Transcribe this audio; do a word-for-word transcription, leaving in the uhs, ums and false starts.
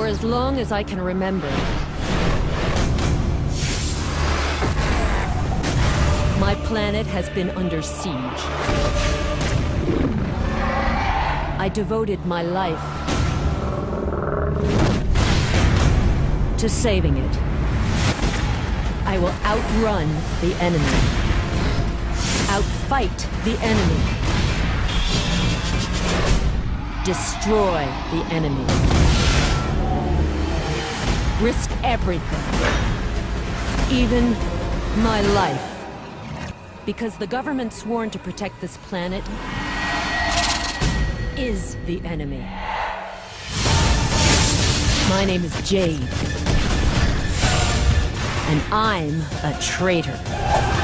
as long as I can remember, my planet has been under siege. I devoted my life to saving it. I will outrun the enemy, outfight the enemy, destroy the enemy, risk everything, even my life. Because the government sworn to protect this planet is the enemy. My name is Jade, and I'm a traitor.